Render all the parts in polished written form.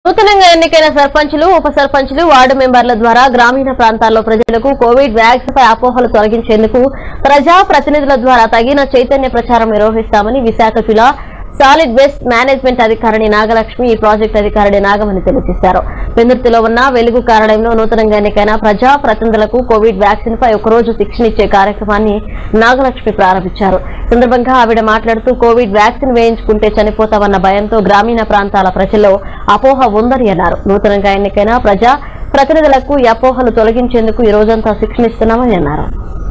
నూతనంగా ఎన్నికైన సర్పంచులు, ఉప సర్పంచులు, వార్డు మెంబర్ల ద్వారా గ్రామీణ ప్రాంతాల్లో ప్రజలకు కోవిడ్ వ్యాక్సిన్ పై అపోహలు తొలగించేందుకు ప్రజా ప్రతినిధుల ద్వారా తగిన చైతన్య ప్రచారం నిర్వహిస్తామని విశాఖ జిల్లా సాలిడ్ వేస్ట్ మేనేజ్మెంట్ అధికారిణి నాగలక్ష్మి, ఈ ప్రాజెక్టు అధికారిణి నాగమణి తెలియజేశారు. పెందుర్తిలో ఉన్న వెలుగు కార్యాలయంలో నూతనంగా ఎన్నికైన ప్రజా ప్రతినిధులకు కోవిడ్ వ్యాక్సిన్ పై ఒకరోజు శిక్షణ ఇచ్చే కార్యక్రమాన్ని నాగలక్ష్మి ప్రారంభించారు. సందర్భంగా ఆవిడ మాట్లాడుతూ కోవిడ్ వ్యాక్సిన్ వేయించుకుంటే చనిపోతామన్న భయంతో గ్రామీణ ప్రాంతాల ప్రజల్లో అపోహ ఉందని అన్నారు. నూతనంగా ఎన్నికైన ప్రజా ప్రతినిధులకు ఈ అపోహలు తొలగించేందుకు ఈ రోజంతా శిక్షణ ఇస్తున్నామని అన్నారు.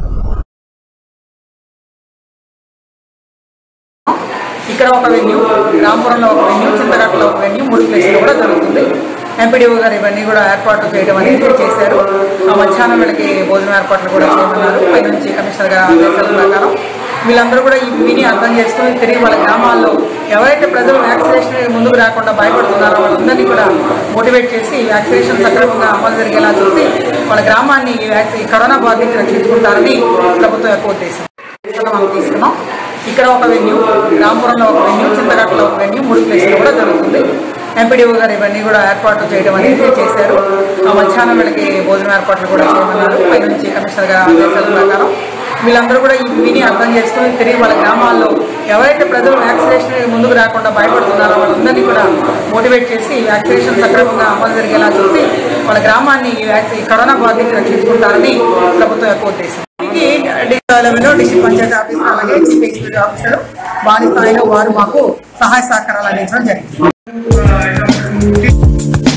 ఇక్కడ ఒక వెన్యూ, రాంపురంలో ఒక వెన్యూ, చింతగట్టలో ఒక వెన్యూ, 3 ప్లేసులు కూడా జరుగుతుంది. ఎంపీడీఓ గారు ఇవన్నీ కూడా ఏర్పాట్లు చేయడం అనేది చేశారు. మధ్యాహ్నం వీళ్ళకి భోజనం ఏర్పాట్లు కూడా చేయమన్నారు. పై నుంచి కమిషనర్ గారు ఆదేశాల ప్రకారం వీళ్ళందరూ కూడా విని అర్థం చేసుకుని తిరిగి వాళ్ళ గ్రామాల్లో ఎవరైతే ప్రజలు వ్యాక్సినేషన్ ముందుకు రాకుండా భయపడుతున్నారో వాళ్ళందరినీ కూడా మోటివేట్ చేసి వ్యాక్సినేషన్ సక్రమంగా అమలు జరిగేలా చూసి వాళ్ళ గ్రామాన్ని కరోనా బాధ నుంచి రక్షించుకుంటారని ప్రభుత్వం యొక్క ఉద్దేశం. మనం తీసుకున్నాం. ఇక్కడ ఒక వెన్యూ, రాంపురంలో ఒక వెన్యూ, చింతగట్టలో ఒక వెన్యూ, 3 ప్లేసులు కూడా జరుగుతుంది. ఎంపీడీఓ గారు ఇవన్నీ కూడా ఏర్పాట్లు చేయడం అనేది చేశారు. మధ్యాహ్నం వీళ్ళకి భోజనం ఏర్పాట్లు కూడా చేయమన్నారు. పై నుంచి కమిషనర్ గారు ఆదేశాల ప్రకారం వీళ్ళందరూ కూడా విని అర్థం చేసుకుని తిరిగి వాళ్ళ గ్రామాల్లో ఎవరైతే ప్రజలు వ్యాక్సినేషన్ ముందుకు రాకుండా భయపడుతున్నారో వాళ్ళందరినీ కూడా మోటివేట్ చేసి వ్యాక్సినేషన్ సక్రమంగా అమలు జరిగేలా చూసి వాళ్ళ గ్రామాన్ని కరోనా బాధ నుంచి రక్షించుకుంటారని ప్రభుత్వం యొక్క ఉద్దేశం. డిస్ట్రిక్ట్ పంచాయతీ ఆఫీసర్ అలాగే చీఫ్ ఎగ్జిక్యూటివ్ ఆఫీసర్ వారి స్థాయిలో వారు మాకు సహాయ సహకారాలు అందించడం జరిగింది.